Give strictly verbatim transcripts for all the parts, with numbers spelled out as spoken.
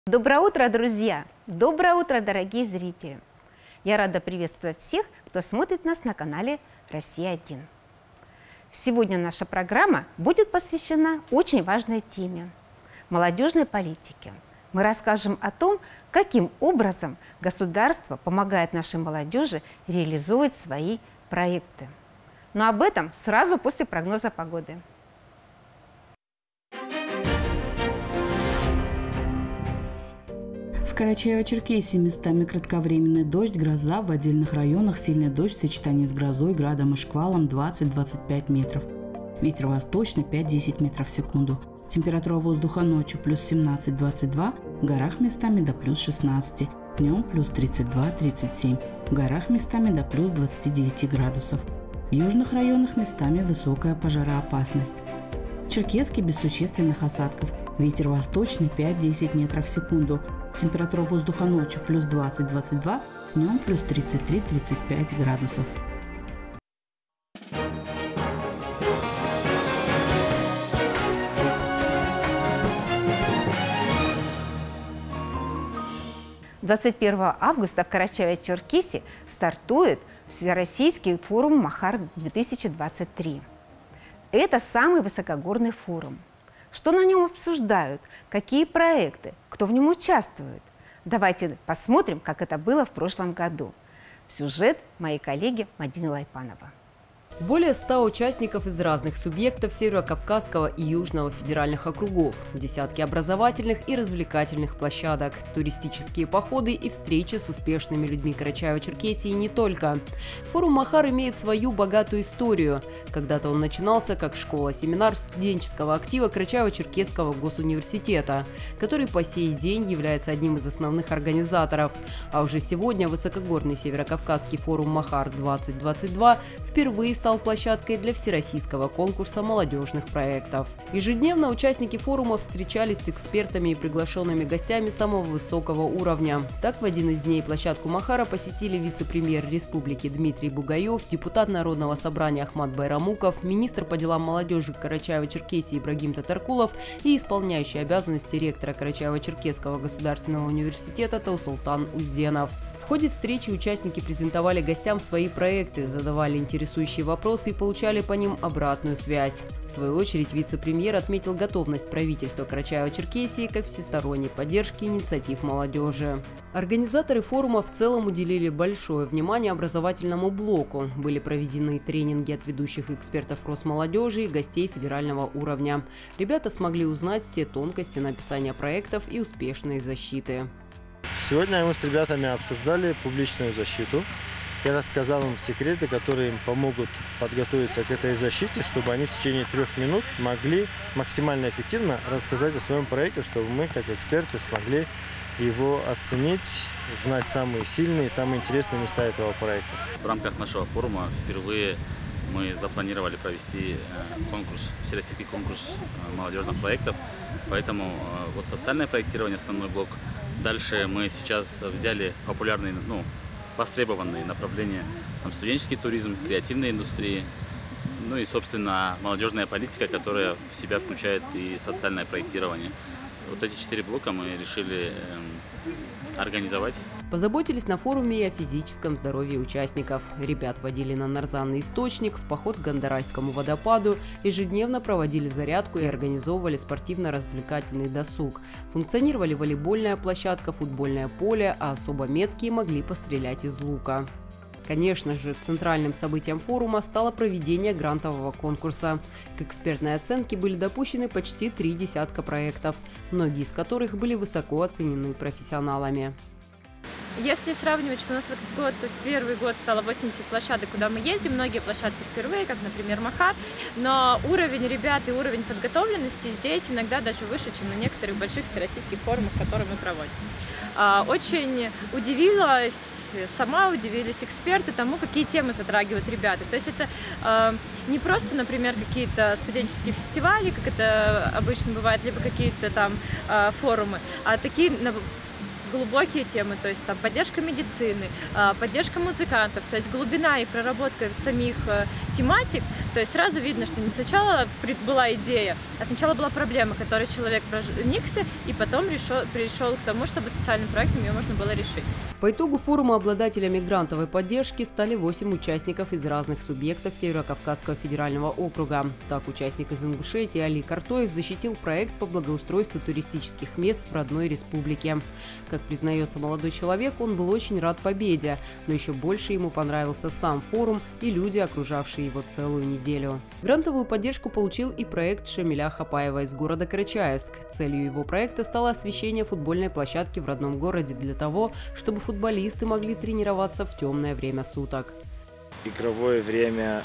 Доброе утро, друзья! Доброе утро, дорогие зрители! Я рада приветствовать всех, кто смотрит нас на канале Россия один. Сегодня наша программа будет посвящена очень важной теме – молодежной политике. Мы расскажем о том, каким образом государство помогает нашей молодежи реализовывать свои проекты. Но об этом сразу после прогноза погоды. В Карачаево-Черкесии местами кратковременный дождь, гроза, в отдельных районах сильный дождь в сочетании с грозой, градом и шквалом двадцать — двадцать пять метров. Ветер восточный пять — десять метров в секунду. Температура воздуха ночью плюс семнадцать — двадцать два, в горах местами до плюс шестнадцати, днем плюс тридцать два — тридцать семь, в горах местами до плюс двадцати девяти градусов. В южных районах местами высокая пожароопасность. В Черкесске без существенных осадков. Ветер восточный пять — десять метров в секунду. Температура воздуха ночью плюс двадцать — двадцать два, днем плюс тридцать три — тридцать пять градусов. двадцать первого августа в Карачаево-Черкесии стартует Всероссийский форум МАХАР две тысячи двадцать три. Это самый высокогорный форум. Что на нем обсуждают, какие проекты, кто в нем участвует? Давайте посмотрим, как это было в прошлом году. Сюжет моей коллеги Мадины Лайпанова. Более ста участников из разных субъектов Северо-Кавказского и Южного федеральных округов, десятки образовательных и развлекательных площадок, туристические походы и встречи с успешными людьми Карачаево-Черкесии и не только. Форум МАХАР имеет свою богатую историю. Когда-то он начинался как школа-семинар студенческого актива Карачаево-Черкесского госуниверситета, который по сей день является одним из основных организаторов. А уже сегодня высокогорный Северо-Кавказский форум МАХАР двадцать двадцать два впервые стал площадкой для всероссийского конкурса молодежных проектов. Ежедневно участники форума встречались с экспертами и приглашенными гостями самого высокого уровня. Так, в один из дней площадку МАХАРа посетили вице-премьер республики Дмитрий Бугаев, депутат Народного собрания Ахмат Байрамуков, министр по делам молодежи Карачаево-Черкесии Ибрагим Татаркулов и исполняющий обязанности ректора Карачаево-Черкесского государственного университета Таусултан Узденов. В ходе встречи участники презентовали гостям свои проекты, задавали интересующие вопросы и получали по ним обратную связь. В свою очередь вице-премьер отметил готовность правительства Карачаево-Черкесии как всесторонней поддержки инициатив молодежи. Организаторы форума в целом уделили большое внимание образовательному блоку. Были проведены тренинги от ведущих экспертов Росмолодежи и гостей федерального уровня. Ребята смогли узнать все тонкости написания проектов и успешной защиты. Сегодня мы с ребятами обсуждали публичную защиту. Я рассказал им секреты, которые им помогут подготовиться к этой защите, чтобы они в течение трех минут могли максимально эффективно рассказать о своем проекте, чтобы мы, как эксперты, смогли его оценить, узнать самые сильные и самые интересные места этого проекта. В рамках нашего форума впервые мы запланировали провести конкурс, всероссийский конкурс молодежных проектов, поэтому вот социальное проектирование – основной блок. Дальше мы сейчас взяли популярные, ну, востребованные направления, там, студенческий туризм, креативная индустрия, ну и, собственно, молодежная политика, которая в себя включает и социальное проектирование. Вот эти четыре блока мы решили э, организовать. Позаботились на форуме и о физическом здоровье участников. Ребят водили на нарзанный источник, в поход к Гандарайскому водопаду, ежедневно проводили зарядку и организовывали спортивно-развлекательный досуг. Функционировали волейбольная площадка, футбольное поле, а особо меткие могли пострелять из лука. Конечно же, центральным событием форума стало проведение грантового конкурса. К экспертной оценке были допущены почти три десятка проектов, многие из которых были высоко оценены профессионалами. Если сравнивать, что у нас в этот год, то есть первый год стало восемьдесят площадок, куда мы ездим, многие площадки впервые, как, например, МАХАР, но уровень ребят и уровень подготовленности здесь иногда даже выше, чем на некоторых больших всероссийских форумах, которые мы проводим. Очень удивилась, сама удивились эксперты тому, какие темы затрагивают ребята. То есть это э, не просто, например, какие-то студенческие фестивали, как это обычно бывает, либо какие-то там э, форумы, а такие глубокие темы, то есть там поддержка медицины, поддержка музыкантов, то есть глубина и проработка самих тематик То есть сразу видно, что не сначала была идея, а сначала была проблема, которой человек проникся, и потом решил, пришел к тому, чтобы социальным проектом ее можно было решить. По итогу форума обладателями грантовой поддержки стали восемь участников из разных субъектов Северо-Кавказского федерального округа. Так, участник из Ингушетии Али Картоев защитил проект по благоустройству туристических мест в родной республике. Как признается молодой человек, он был очень рад победе, но еще больше ему понравился сам форум и люди, окружавшие его целую неделю. Грантовую поддержку получил и проект Шамиля Хапаева из города Карачаевск. Целью его проекта стало освещение футбольной площадки в родном городе для того, чтобы футболисты могли тренироваться в темное время суток. Игровое время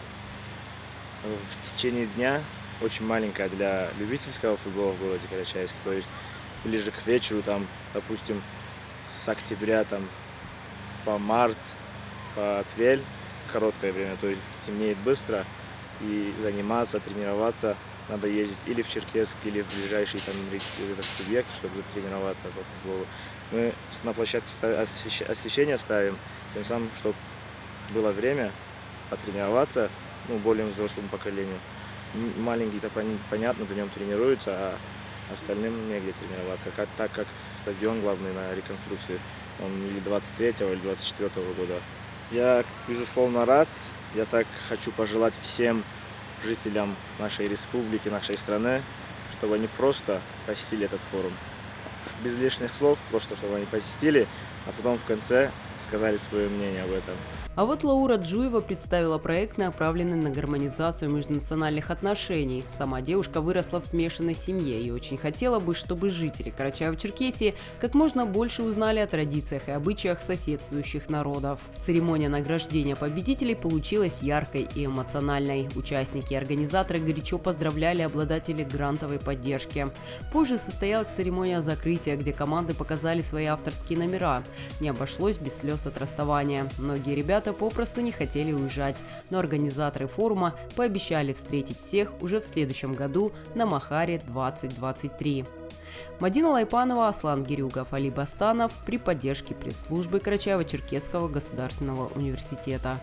в течение дня очень маленькое для любительского футбола в городе Карачаевск. То есть ближе к вечеру, там, допустим, с октября там, по март, по апрель, короткое время, то есть темнеет быстро, и заниматься, тренироваться надо ездить или в Черкесск, или в ближайший там субъект, чтобы тренироваться по футболу. Мы на площадке освещение ставим, тем самым, чтобы было время потренироваться, ну, более взрослому поколению. Маленькие-то понятно, на нем тренируются, а остальным негде тренироваться, как, так как стадион главный на реконструкции, он или двадцать третьего, или двадцать четвёртого года. Я, безусловно, рад. Я так хочу пожелать всем жителям нашей республики, нашей страны, чтобы они просто посетили этот форум. Без лишних слов, просто чтобы они посетили, а потом в конце сказали свое мнение об этом. А вот Лаура Джуева представила проект, направленный на гармонизацию межнациональных отношений. Сама девушка выросла в смешанной семье и очень хотела бы, чтобы жители Карачаево-Черкесии как можно больше узнали о традициях и обычаях соседствующих народов. Церемония награждения победителей получилась яркой и эмоциональной. Участники и организаторы горячо поздравляли обладателей грантовой поддержки. Позже состоялась церемония закрытия, где команды показали свои авторские номера. Не обошлось без слез от расставания. Многие ребята попросту не хотели уезжать, но организаторы форума пообещали встретить всех уже в следующем году на Махаре двадцать двадцать три. Мадина Лайпанова, Аслан Гирюгов, Али Бастанов при поддержке пресс-службы Карачаево-Черкесского государственного университета.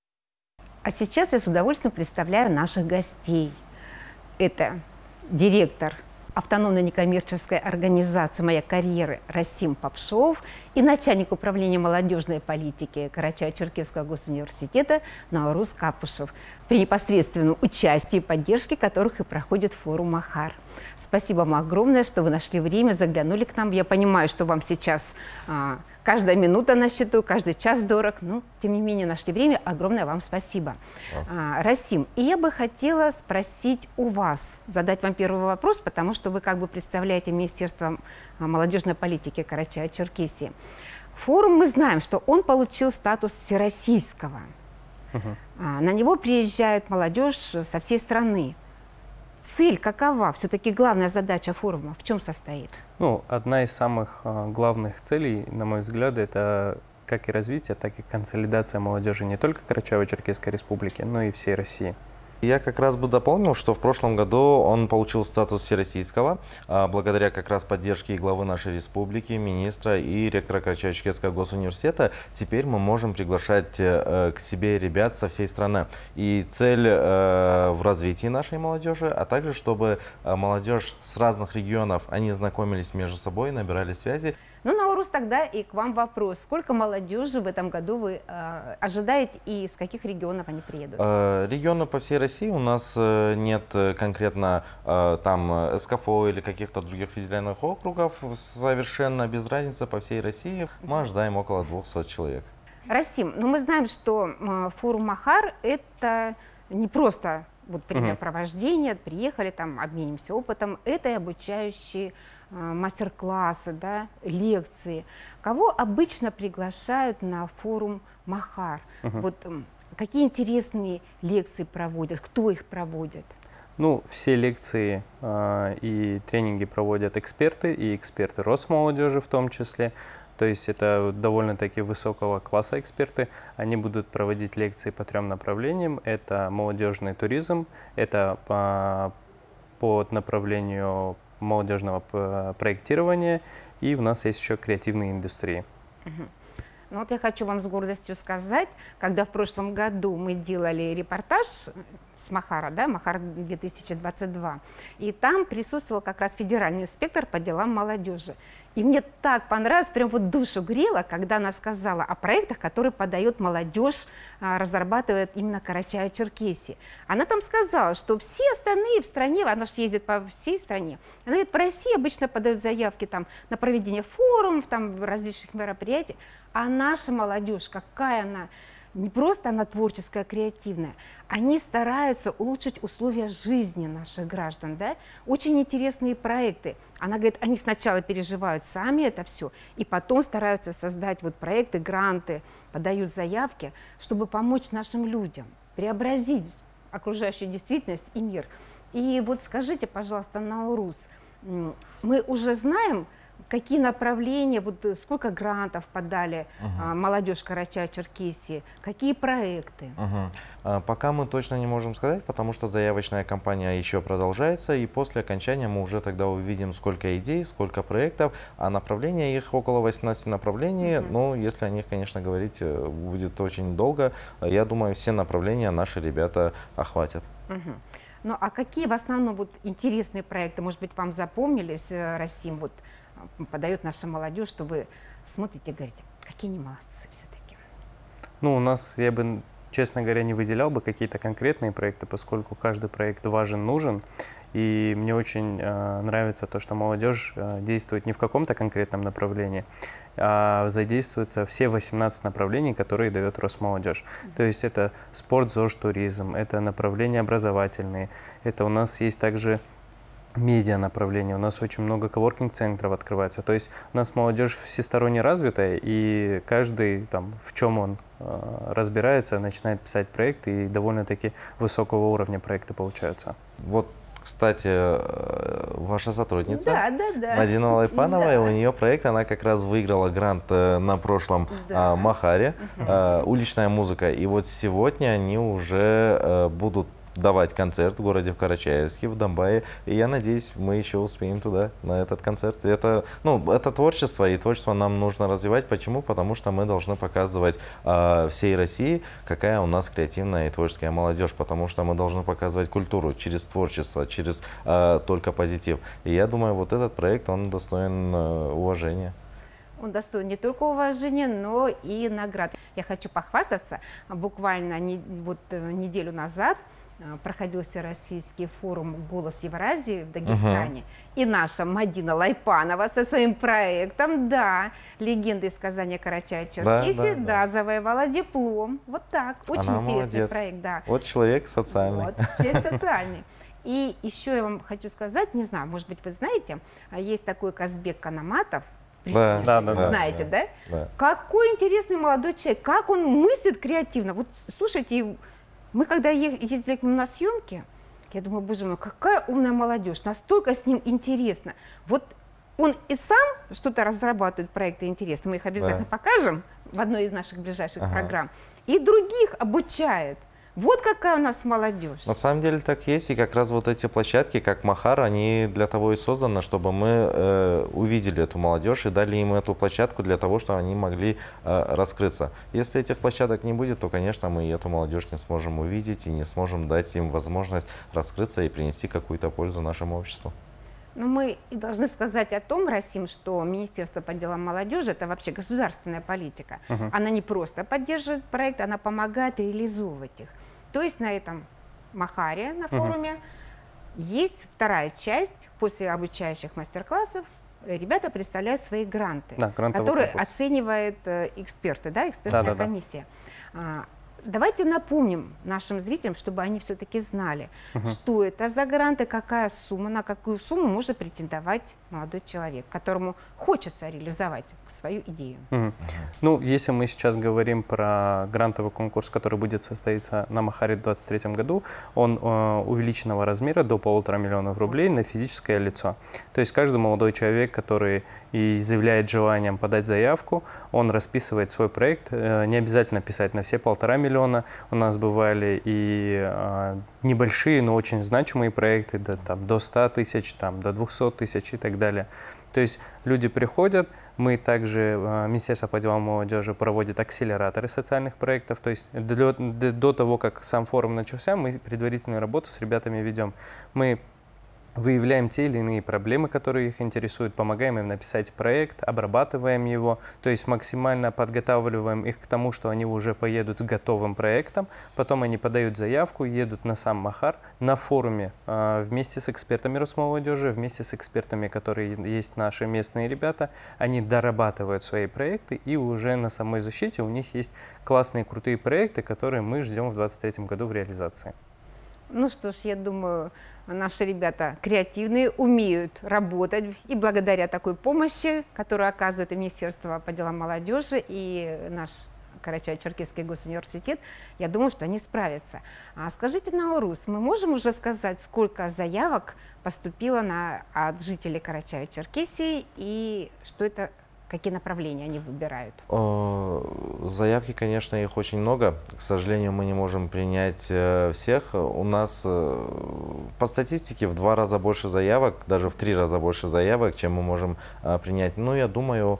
А сейчас я с удовольствием представляю наших гостей. Это директор автономной некоммерческой организации «Моя карьера» Расим Попшов и начальник управления молодежной политики Карачаево-Черкесского госуниверситета Наурус Капушев, при непосредственном участии и поддержке которых и проходит форум Махар. Спасибо вам огромное, что вы нашли время, заглянули к нам. Я понимаю, что вам сейчас а, каждая минута на счету, каждый час дорог, но тем не менее нашли время. Огромное вам спасибо. А, Расим, и я бы хотела спросить у вас, задать вам первый вопрос, потому что вы как бы представляете Министерство молодежной политики Карачаево-Черкесии. Форум, мы знаем, что он получил статус всероссийского. Uh-huh. а, на него приезжает молодежь со всей страны. Цель какова? Все-таки главная задача форума в чем состоит? Ну, одна из самых э, главных целей, на мой взгляд, это как и развитие, так и консолидация молодежи не только Карачаево-Черкесской республики, но и всей России. Я как раз бы дополнил, что в прошлом году он получил статус всероссийского, благодаря как раз поддержке главы нашей республики, министра и ректора Карачаево-Черкесского госуниверситета. Теперь мы можем приглашать к себе ребят со всей страны. И цель в развитии нашей молодежи, а также чтобы молодежь с разных регионов, они знакомились между собой, набирали связи. Ну, Наурус, тогда и к вам вопрос. Сколько молодежи в этом году вы э, ожидаете и из каких регионов они приедут? Э, регионы по всей России. У нас э, нет конкретно э, там СКФО или каких-то других федеральных округов. Совершенно без разницы по всей России. Мы ожидаем около двухсот человек. Расим, ну мы знаем, что э, форум Махар – это не просто вот, времяпровождение, приехали, там, обменимся опытом. Это и обучающие мастер-классы, да, лекции. Кого обычно приглашают на форум Махар? Uh-huh. Вот какие интересные лекции проводят, кто их проводит? Ну, все лекции э, и тренинги проводят эксперты, и эксперты Росмолодежи в том числе. То есть это довольно-таки высокого класса эксперты. Они будут проводить лекции по трем направлениям. Это молодежный туризм, это по, по направлению молодежного проектирования, и у нас есть еще креативные индустрии. Угу. Ну, вот я хочу вам с гордостью сказать, когда в прошлом году мы делали репортаж с Махара, да, Махар две тысячи двадцать два, и там присутствовал как раз федеральный инспектор по делам молодежи. И мне так понравилось, прям вот душу грело, когда она сказала о проектах, которые подает молодежь, разрабатывает именно Карачаево-Черкесии. Она там сказала, что все остальные в стране, она же ездит по всей стране, она говорит, в России обычно подают заявки там, на проведение форумов, там, различных мероприятий, а наша молодежь, какая она, не просто она творческая, креативная, они стараются улучшить условия жизни наших граждан, да? Очень интересные проекты. Она говорит, они сначала переживают сами это все, и потом стараются создать вот проекты, гранты, подают заявки, чтобы помочь нашим людям преобразить окружающую действительность и мир. И вот скажите, пожалуйста, Наурус, мы уже знаем, какие направления, вот сколько грантов подали uh-huh. молодежь Карачаево-Черкесии, какие проекты? Uh-huh. а, пока мы точно не можем сказать, потому что заявочная кампания еще продолжается, и после окончания мы уже тогда увидим, сколько идей, сколько проектов, а направления, их около восемнадцати направлений, uh-huh. ну, если о них, конечно, говорить будет очень долго, я думаю, все направления наши ребята охватят. Uh-huh. Ну, а какие в основном вот интересные проекты, может быть, вам запомнились, Расим, вот, подает наша молодежь, что вы смотрите и говорите, какие они молодцы все-таки? Ну, у нас, я бы, честно говоря, не выделял бы какие-то конкретные проекты, поскольку каждый проект важен, нужен. И мне очень э, нравится то, что молодежь э, действует не в каком-то конкретном направлении, а задействуются все восемнадцать направлений, которые дает Росмолодежь. То есть это спорт, ЗОЖ, туризм, это направления образовательные, это у нас есть также медиа направление, у нас очень много коворкинг-центров открывается. То есть у нас молодежь всесторонне развитая, и каждый, там, в чем он э, разбирается, начинает писать проекты, и довольно-таки высокого уровня проекты получаются. Вот, кстати, ваша сотрудница, да, да, да. Мадина Лайпанова, да. и у нее проект, она как раз выиграла грант на прошлом да. а, Махаре, uh-huh. а, уличная музыка. И вот сегодня они уже а, будут давать концерт в городе в Карачаевске, в Домбае. И я надеюсь, мы еще успеем туда, на этот концерт. Это, ну, это творчество, и творчество нам нужно развивать. Почему? Потому что мы должны показывать э, всей России, какая у нас креативная и творческая молодежь. Потому что мы должны показывать культуру через творчество, через э, только позитив. И я думаю, вот этот проект, он достоин э, уважения. Он достоин не только уважения, но и наград. Я хочу похвастаться. Буквально не, вот, неделю назад проходил Всероссийский форум «Голос Евразии» в Дагестане. Uh-huh. И наша Мадина Лайпанова со своим проектом, да, «Легенды из сказания Карачаево-Черкесии», да, да, да. да, завоевала диплом. Вот так. Очень Она интересный молодец. проект, да. Вот человек социальный. Вот, человек социальный. И еще я вам хочу сказать, не знаю, может быть, вы знаете, есть такой Казбек Канаматов, да, да, да, знаете, да? Да? да? Какой интересный молодой человек, как он мыслит креативно. Вот слушайте, мы когда ездили к нему на съемки, я думаю, боже мой, какая умная молодежь, настолько с ним интересно. Вот он и сам что-то разрабатывает, проекты интересные, мы их обязательно да. покажем в одной из наших ближайших ага. программ, и других обучает. Вот какая у нас молодежь. На самом деле так есть, и как раз вот эти площадки, как Махар, они для того и созданы, чтобы мы э, увидели эту молодежь и дали им эту площадку для того, чтобы они могли э, раскрыться. Если этих площадок не будет, то, конечно, мы эту молодежь не сможем увидеть и не сможем дать им возможность раскрыться и принести какую-то пользу нашему обществу. Но мы и должны сказать о том, Расим, что Министерство по делам молодежи – это вообще государственная политика. Uh-huh. Она не просто поддерживает проект, она помогает реализовывать их. То есть на этом Махаре, на форуме, uh-huh. есть вторая часть. После обучающих мастер-классов ребята представляют свои гранты, да, которые конкурс. оценивают э, эксперты, да, экспертная да, да, комиссия. Да. Давайте напомним нашим зрителям, чтобы они все-таки знали, угу. что это за гранты, какая сумма, на какую сумму может претендовать молодой человек, которому хочется реализовать свою идею. Угу. Ну, если мы сейчас говорим про грантовый конкурс, который будет состояться на Махаре в две тысячи двадцать третьем году, он э, увеличенного размера до полутора миллионов рублей на физическое лицо. То есть каждый молодой человек, который и заявляет желанием подать заявку, он расписывает свой проект, э, не обязательно писать на все полтора миллиона, миллиона. У нас бывали и э, небольшие, но очень значимые проекты до, там, до ста тысяч, там, до двухсот тысяч и так далее. То есть люди приходят, мы также, э, Министерство по делам молодежи проводит акселераторы социальных проектов. То есть для, для, до того, как сам форум начался, мы предварительную работу с ребятами ведем. Мы выявляем те или иные проблемы, которые их интересуют, помогаем им написать проект, обрабатываем его, то есть максимально подготавливаем их к тому, что они уже поедут с готовым проектом, потом они подают заявку, едут на сам Махар, на форуме э, вместе с экспертами Росмолодежи, вместе с экспертами, которые есть наши местные ребята, они дорабатывают свои проекты, и уже на самой защите у них есть классные, крутые проекты, которые мы ждем в двадцать третьем году в реализации. Ну что ж, я думаю, наши ребята креативные, умеют работать, и благодаря такой помощи, которую оказывает и Министерство по делам молодежи, и наш Карачаево-Черкесский госуниверситет, я думаю, что они справятся. А скажите, Наурус, мы можем уже сказать, сколько заявок поступило на, от жителей Карачаево-Черкесии, и что это, какие направления они выбирают? Заявки, конечно, их очень много. К сожалению, мы не можем принять всех. У нас по статистике в два раза больше заявок, даже в три раза больше заявок, чем мы можем принять. Но я думаю,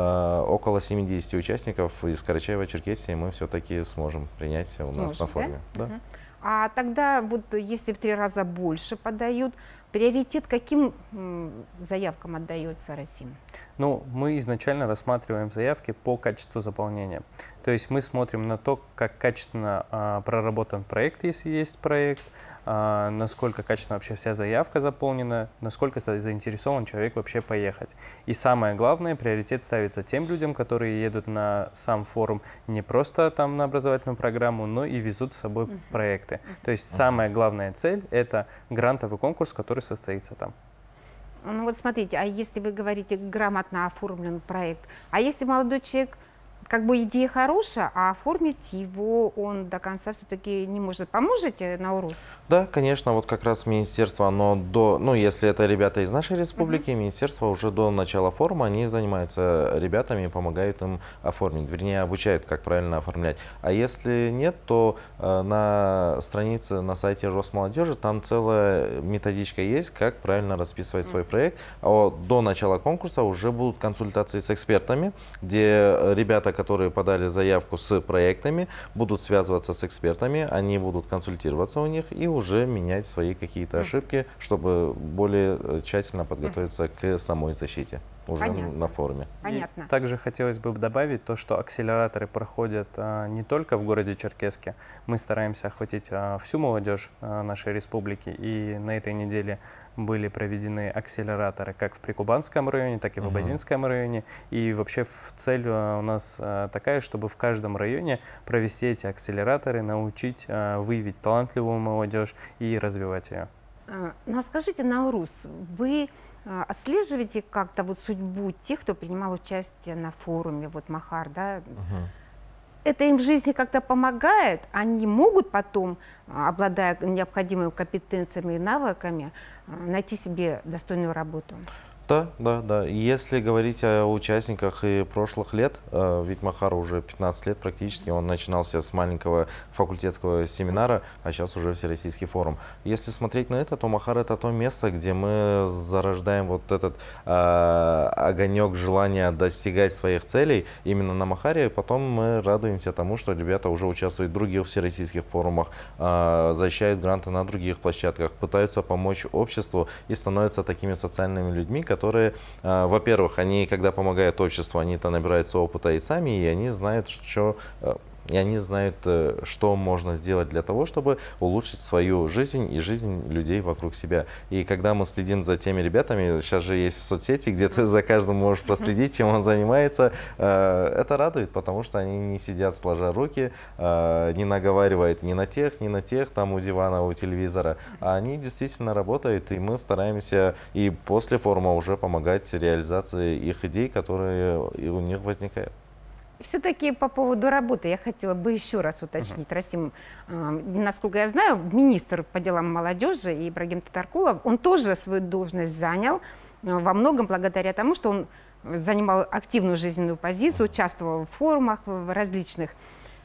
около семидесяти участников из Карачаево-Черкесии мы все-таки сможем принять у нас на форуме. Да? Да. А тогда, вот, если в три раза больше подают, приоритет каким заявкам отдается, Расим? Ну, мы изначально рассматриваем заявки по качеству заполнения. То есть мы смотрим на то, как качественно а, проработан проект, если есть проект, а, насколько качественно вообще вся заявка заполнена, насколько заинтересован человек вообще поехать. И самое главное, приоритет ставится тем людям, которые едут на сам форум не просто там на образовательную программу, но и везут с собой uh-huh. проекты. То есть uh-huh. самая главная цель – это грантовый конкурс, который состоится там. Ну вот смотрите, а если вы говорите грамотно оформлен проект, а если молодой человек, как бы идея хорошая, а оформить его он до конца все-таки не может. Поможете, Наурус? Да, конечно, вот как раз министерство, оно до, ну если это ребята из нашей республики, uh-huh. министерство уже до начала форума, они занимаются ребятами и помогают им оформить, вернее обучают, как правильно оформлять. А если нет, то э, на странице, на сайте Росмолодежи, там целая методичка есть, как правильно расписывать uh-huh. свой проект. А до начала конкурса уже будут консультации с экспертами, где ребята, которые подали заявку с проектами, будут связываться с экспертами, они будут консультироваться у них и уже менять свои какие-то ошибки, чтобы более тщательно подготовиться к самой защите уже Понятно. на форуме. Понятно. И также хотелось бы добавить то, что акселераторы проходят а, не только в городе Черкесске. Мы стараемся охватить а, всю молодежь а, нашей республики, и на этой неделе были проведены акселераторы как в Прикубанском районе, так и в Абазинском районе. И вообще цель у нас такая, чтобы в каждом районе провести эти акселераторы, научить выявить талантливую молодежь и развивать ее. Ну а скажите, Наурус, вы отслеживаете как-то вот судьбу тех, кто принимал участие на форуме, вот Махар, да? Угу. Это им в жизни как-то помогает? Они могут потом, обладая необходимыми компетенциями и навыками, найти себе достойную работу? Да, да, да. Если говорить о участниках и прошлых лет, ведь Махар уже пятнадцать лет практически, он начинался с маленького факультетского семинара, а сейчас уже Всероссийский форум. Если смотреть на это, то Махар — это то место, где мы зарождаем вот этот э, огонек желания достигать своих целей именно на Махаре. И потом мы радуемся тому, что ребята уже участвуют в других всероссийских форумах, э, защищают гранты на других площадках, пытаются помочь обществу и становятся такими социальными людьми, которые, э, во-первых, они, когда помогают обществу, они-то набираются опыта и сами, и они знают, что, э, и они знают, э, что можно сделать для того, чтобы улучшить свою жизнь и жизнь людей вокруг себя. И когда мы следим за теми ребятами, сейчас же есть соцсети, где ты за каждым можешь проследить, чем он занимается, э, это радует, потому что они не сидят сложа руки, э, не наговаривают ни на тех, ни на тех, там у дивана, у телевизора, а они действительно работают, и мы стараемся и после форума уже помогать реализации их идей, которые у них возникают. Все-таки по поводу работы я хотела бы еще раз уточнить, uh-huh. Расим, э, насколько я знаю, министр по делам молодежи Ибрагим Татаркулов, он тоже свою должность занял э, во многом благодаря тому, что он занимал активную жизненную позицию, участвовал в форумах в различных.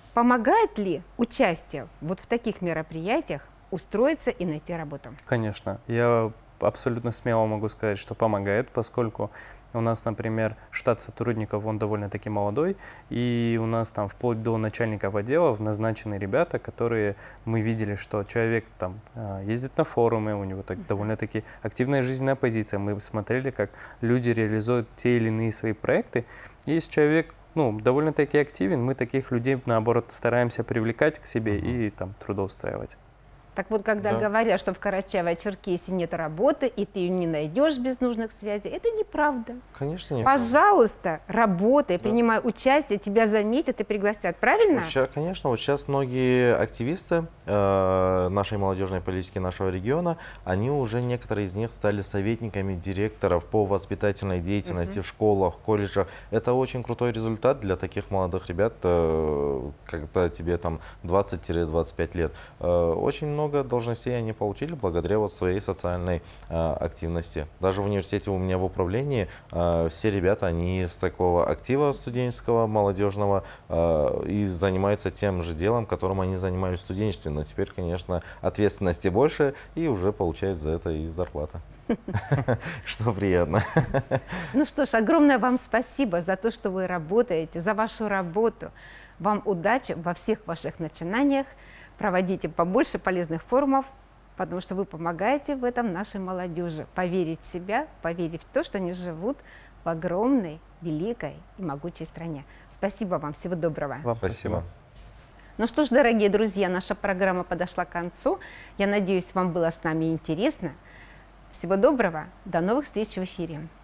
Помогает ли участие вот в таких мероприятиях устроиться и найти работу? Конечно. Я абсолютно смело могу сказать, что помогает, поскольку у нас, например, штат сотрудников, он довольно-таки молодой, и у нас там вплоть до начальников отделов назначены ребята, которые мы видели, что человек там ездит на форумы, у него так, довольно-таки активная жизненная позиция. Мы смотрели, как люди реализуют те или иные свои проекты. И если человек ну, довольно-таки активен, мы таких людей, наоборот, стараемся привлекать к себе и там трудоустраивать. Так вот, когда Да. говорят, что в Карачаево-Черкесии нет работы, и ты ее не найдешь без нужных связей, это неправда. Конечно, нет. Пожалуйста, работай, Да. принимай участие, тебя заметят и пригласят, правильно? Ща- конечно, вот сейчас многие активисты э, нашей молодежной политики нашего региона, они уже, некоторые из них стали советниками директоров по воспитательной деятельности Мгм. в школах, колледжах. Это очень крутой результат для таких молодых ребят, э, когда тебе там двадцать-двадцать пять лет. Э, очень много должностей они получили благодаря вот своей социальной э, активности. Даже в университете у меня в управлении э, все ребята, они из такого актива студенческого, молодежного, э, и занимаются тем же делом, которым они занимались в студенчестве. Но теперь, конечно, ответственности больше, и уже получают за это и зарплата. Что приятно. Ну что ж, огромное вам спасибо за то, что вы работаете, за вашу работу. Вам удачи во всех ваших начинаниях. Проводите побольше полезных форумов, потому что вы помогаете в этом нашей молодежи поверить в себя, поверить в то, что они живут в огромной, великой и могучей стране. Спасибо вам, всего доброго. Вам Спасибо. Ну что ж, дорогие друзья, наша программа подошла к концу. Я надеюсь, вам было с нами интересно. Всего доброго, до новых встреч в эфире.